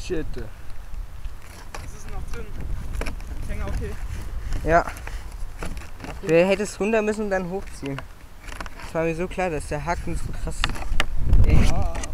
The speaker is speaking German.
Shit. Was ist noch drin? Fänger okay. Ja. Du hättest runter müssen und dann hochziehen. Das war mir so klar, dass der Haken so krass. Ja.